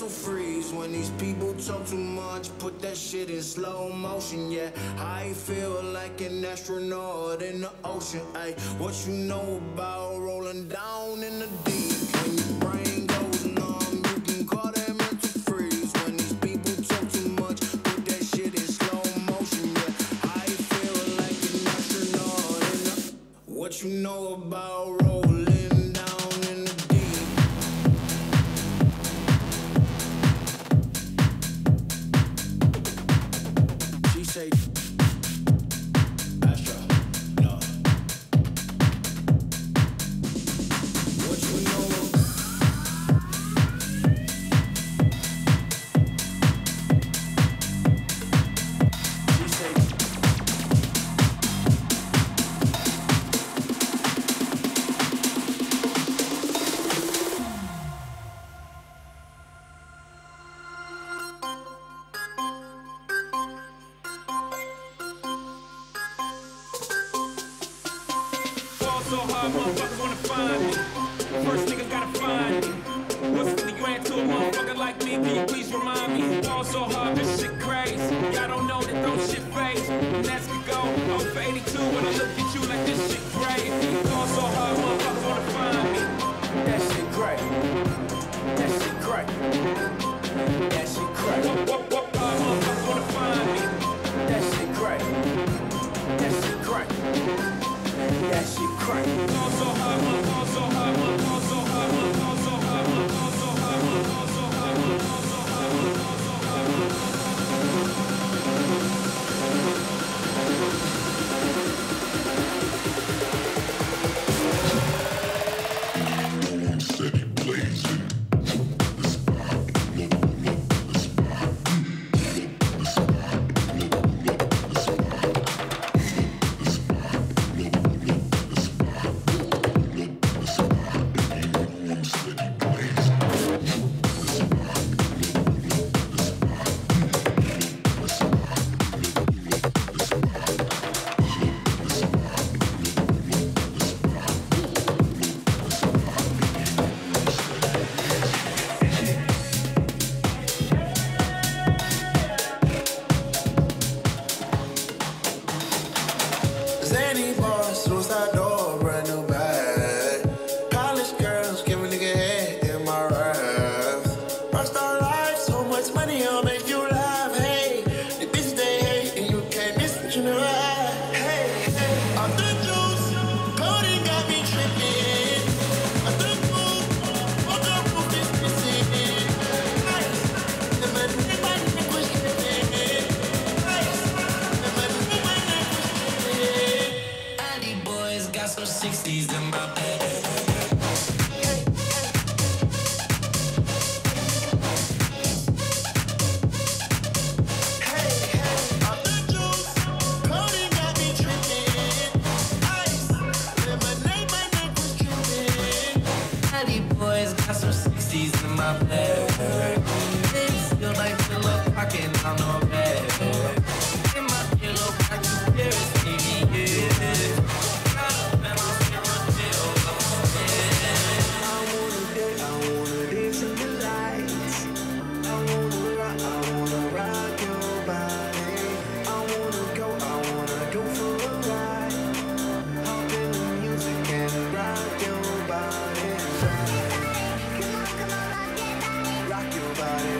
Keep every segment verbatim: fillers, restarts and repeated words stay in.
freeze when these people talk too much. Put that shit in slow motion, yeah. I feel like an astronaut in the ocean, ayy. What you know about rolling down in the deep? When your brain goes numb, you can call that mental freeze. When these people talk too much, put that shit in slow motion, yeah. I feel like an astronaut in the... What you know about rolling down in the deep? She say, Astro, no. What you know? She say, so hard, motherfuckers wanna find me. First nigga gotta find me. What's fifty grand to a motherfucker like me? Can you please remind me? Fall so hard, this shit crazy. Y'all don't know that those shit fades. And that's the go. I'm for eighty-two when I look at you like this shit crazy. Fall so hard, motherfuckers wanna find me. that shit crack. That shit crack. That shit crack. What, what, what, hard motherfuckers wanna find me. That shit crack. That shit crack. That shit crack. Fall so hard, motherfuckers, fall so hard, motherfuckers, fall so hard, motherfuckers, fall so hard, motherfuckers, fall so hard, motherfuckers, fall so hard, motherfuckers, fall so hard, motherfuckers, fall Steady blazing. The spot, look, look, the spot. The spot, look, look, the spot. The spot, look, look, the spot. Look, the spot, everyone steady blazing. The spot, look, look, the spot. The spot, look, look, the spot. The spot, look, look, the spot. Zany boss, suicide door, brand new bag. College girls, give a nigga head in my raps. Rockstar life, so much money, I'll make you laugh. Hey, the bitches they hate, and you can't miss what you never had. Hey, hey, off the juice, coding got me tripping. Off the roof, off the roof is missing. Ice, never knew my neck was tripping. Ice, never knew my neck was tripping. Addy boys got some sixties in my bag. Addy boys got some sixties in my bag. They feel like pillow pocket on no bag. In my pillow pocket, there is baby, yeah. Got up and I'm feeling real, I'm scared. I wanna dance, I wanna dance in the lights. I wanna rock, I wanna rock your body. I wanna go, I wanna go for a ride. Hop in the music and rock your body. Rock your body.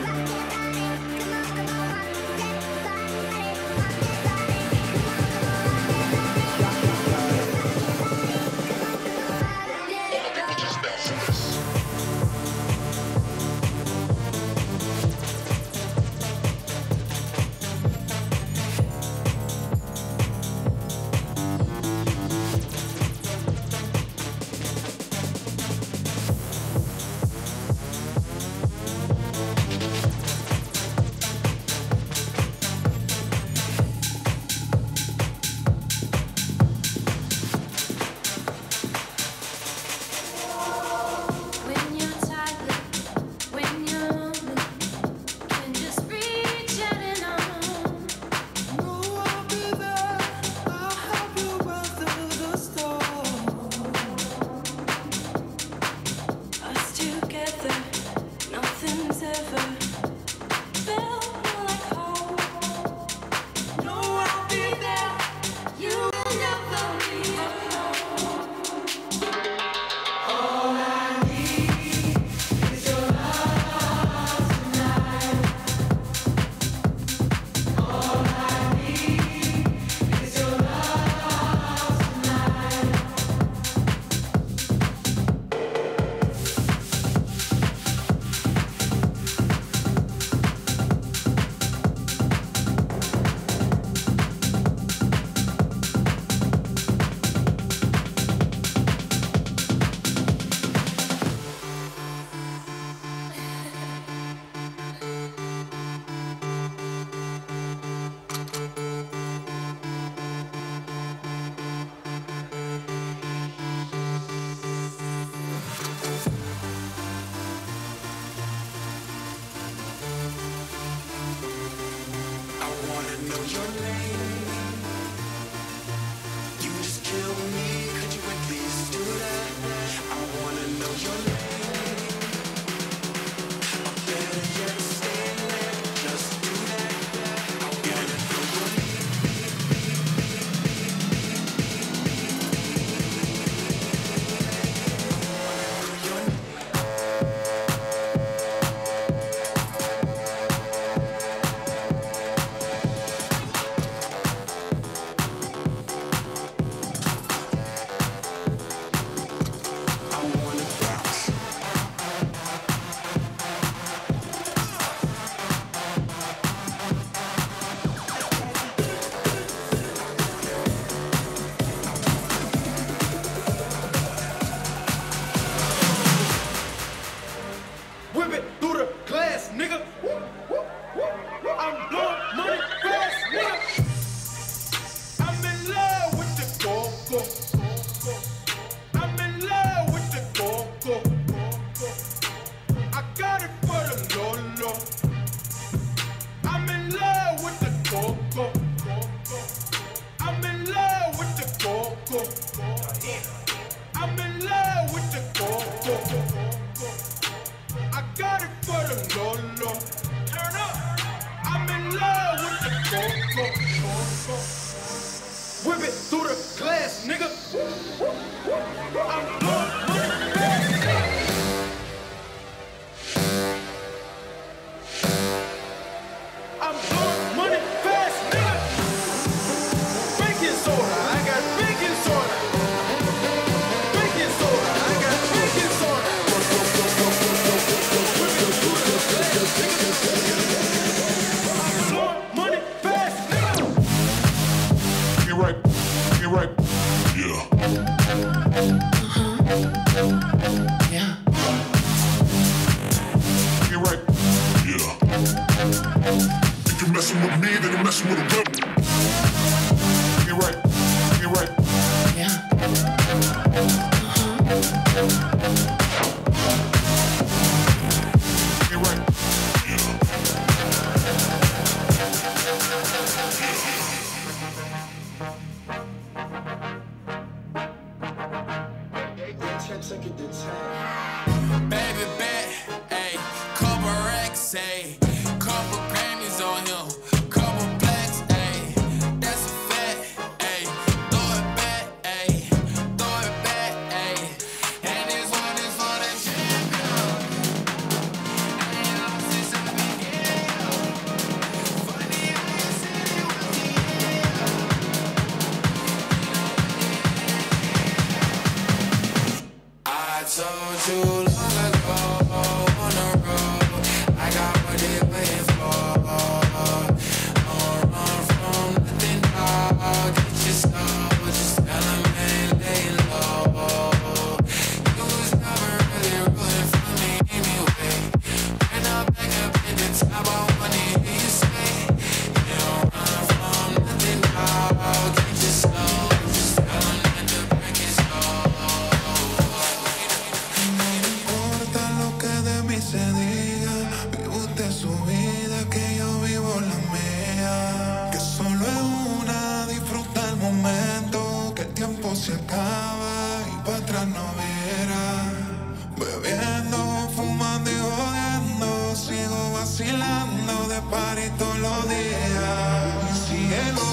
Bebiendo, fumando y jodiendo, vacilando de party todos los días. Cielo.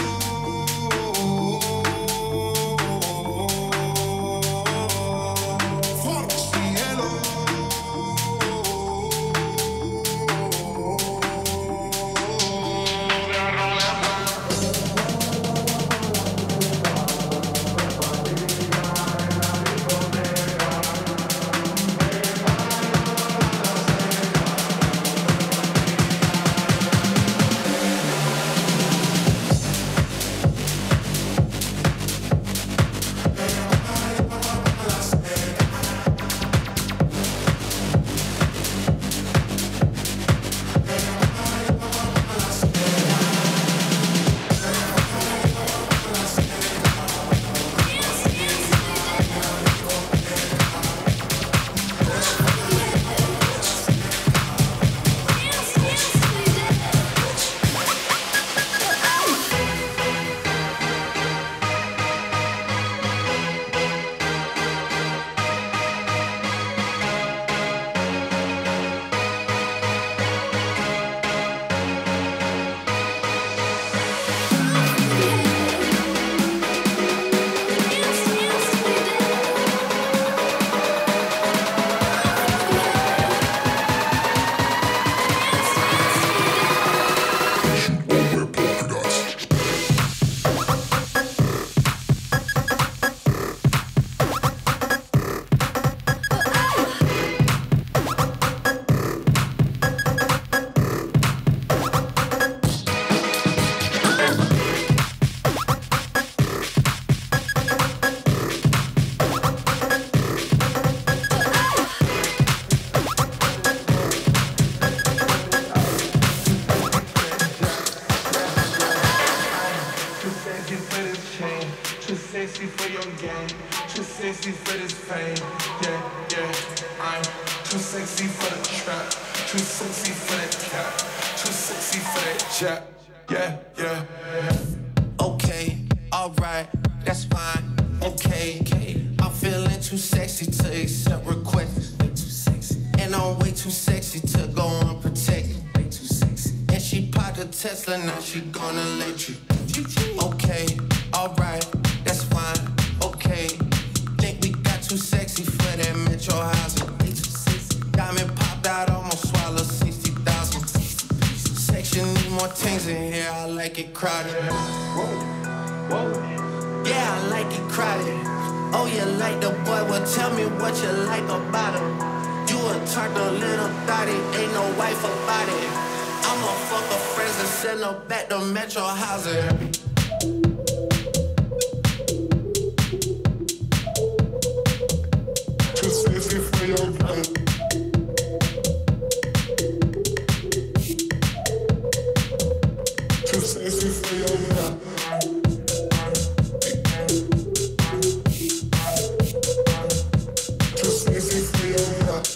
Tesla, now she gonna let you. Okay, alright, that's fine. Okay, think we got too sexy for that Metro housing. Diamond popped out, almost swallowed sixty thousand. Section need more things in here, I like it crowded. Whoa, whoa. Yeah, I like it crowded. Oh, you like the boy? Well, tell me what you like about him. You a turtle little thotty, ain't no wife about it. I'ma fuck her friends and send her back to Metro housing. Too sexy for your blood. Too sexy for your blood. Too sexy for your blood.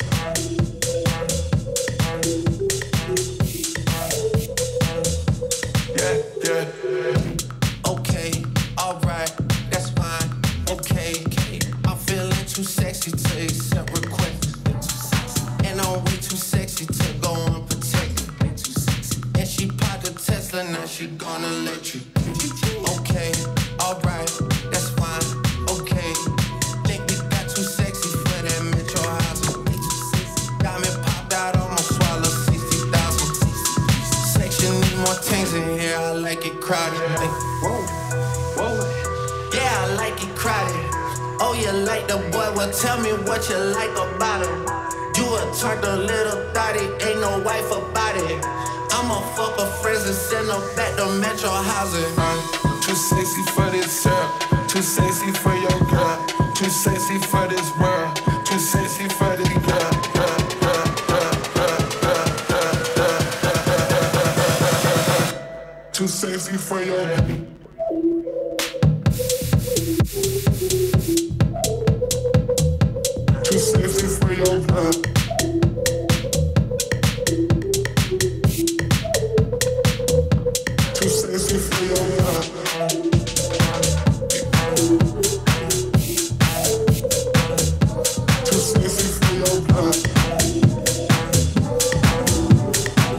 Now she gonna let you. Okay, alright, that's fine. Okay, think we got too sexy for that Metro housing. Diamond popped out, almost swallowed sixty thousand. Section need more things in here, I like it crowded. Whoa, whoa. Yeah, I like it crowded. Oh, you like the boy? Well, tell me what you like about him. You a turtle little thotty, ain't no wife about it. I'ma fuck her friends and send her back to Metro housing. I'm too sexy for this girl, too sexy for your girl, too sexy for this world, too sexy for this girl. girl, girl, girl, girl, girl, girl, girl, girl. Too sexy for your girl. Too sexy for your girl. Too sexy for your girl. Too sexy for your girl.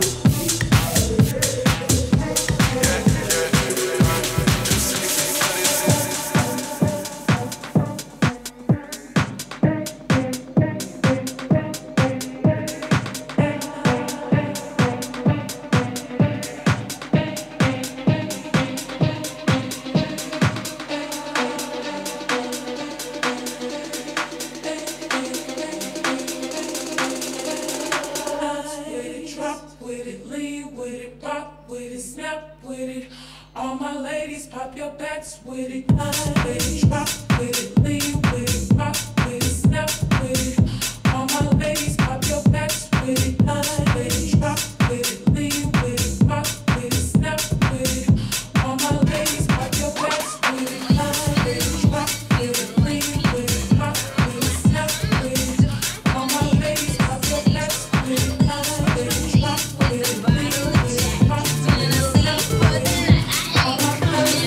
with it, lean with it, rock with it, snap with it. All my ladies, pop your backs with it, line with it, rock with it, lean with it, rock with it, snap with it. All my ladies, pop your backs with it, line with it, rock with it, lean with it, rock with it, snap with it. All my ladies, pop your backs with it, line with it, rock with it, lean with it, rock with it, snap with it. All my ladies, pop your backs with it, line with it, rock with it, lean with it, rock with it, snap with it. All my ladies,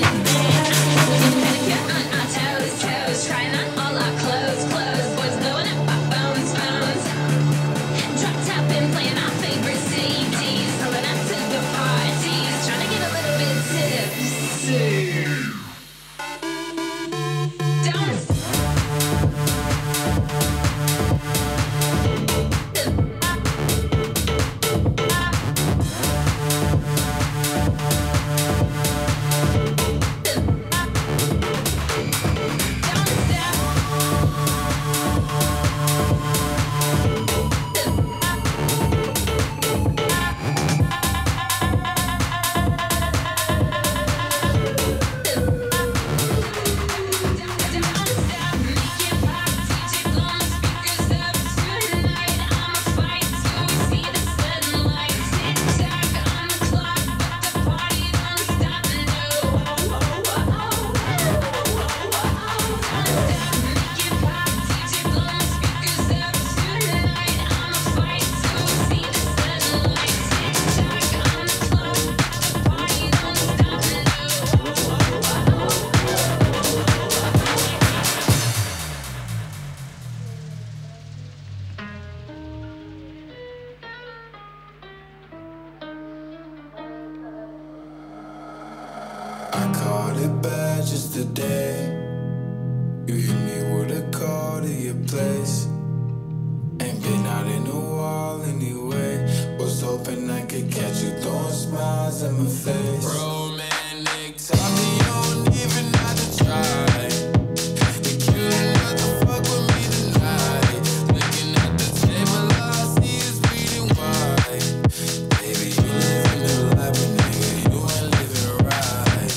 on our toes, toes, trying on all our clothes, clothes. Boys blowing up our phones, phones. Drop top and playing our favorite C Ds, pulling up to the parties, trying to get a little bit tipsy. Don't I called it bad just today. You hit me with a call to your place. Ain't been out in a while anyway. Was hoping I could catch you throwing smiles in my face. Romantic talking, you don't even have to try. You cute enough to fuck with me tonight. Looking at the table, all I see is bleeding white. Baby, you living the life, but nigga, you ain't living right.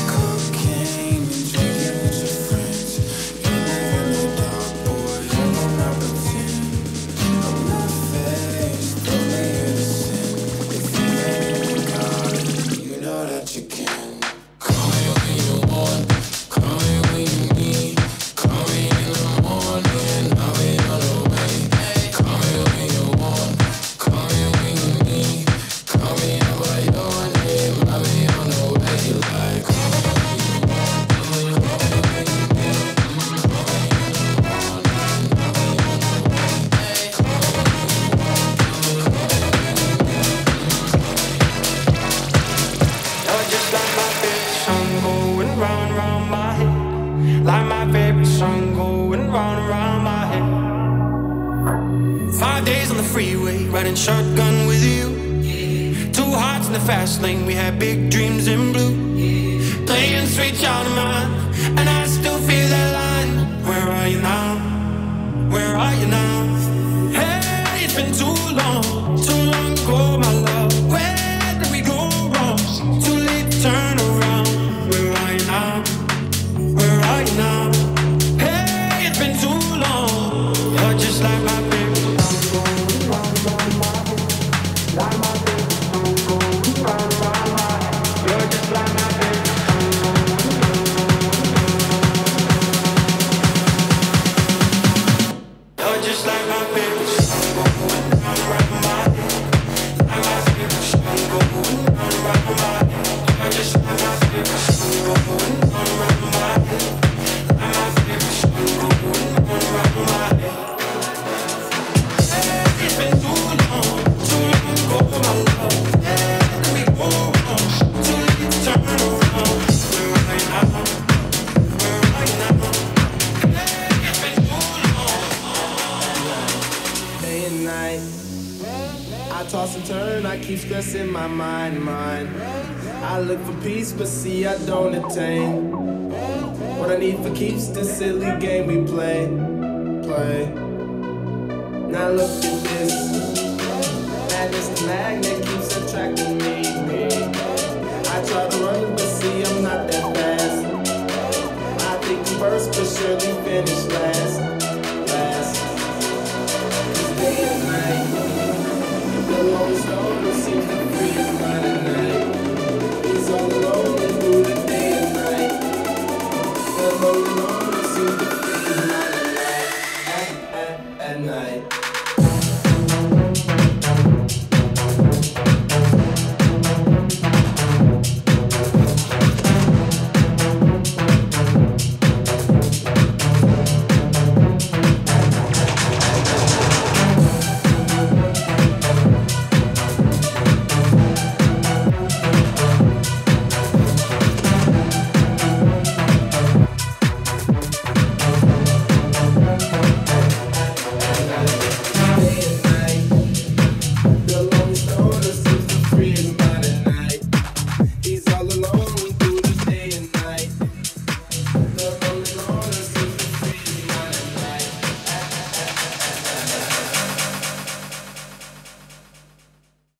Cocaine and drinking with your friends. You live in the dark, boy, I cannot pretend. I'm not faced, only innocent. If you ain't God, you know that you can. Call me when you want, call me when you need. Call me in the morning, I'll be on the way. Call me when you want, call me when you need. Call me out by your name, I'll be on the way. Like, call me when you want, call me when you need. Call me in the morning, I'll be on the way. Call me when you want, call me when you need. You're just like my favorite song going round round my head. Like my favorite song going round round my head. Five days on the freeway, riding shotgun with you. Two hearts in the fast lane, we had big dreams in blue. Playing sweet child of mine, and I still feel that line. Where are you now? Where are you now? Hey, it's been too long, too long ago, my love. Where did we go wrong? Too late to turn around. Where are you now? Where are you now? Hey, it's been too long. You're just like my favorite song going round round my head. Like my favorite song going round round my head. You're just like my favorite song going round. You're just like my favorite song going round round my head. Like my favorite song going round round my head. You're just like my favorite song going round round my head. Like my favorite song going round round my head. Hey, it's been too long, too long ago, my love. Hey, can we go wrong? Too late to turn around. Where are you now? Where are you now? Hey, it's been too long. Day and night, I toss and turn, I keep stressing my mind, mind. I look for peace, but see I don't attain. What I need for keeps this silly game we play, play. Now look at this. madness, the magnet keeps attracting me. I try to run, but see, I'm not that fast. I think I'm first, but surely finish last. Last. Cause day and night, the lone star seems to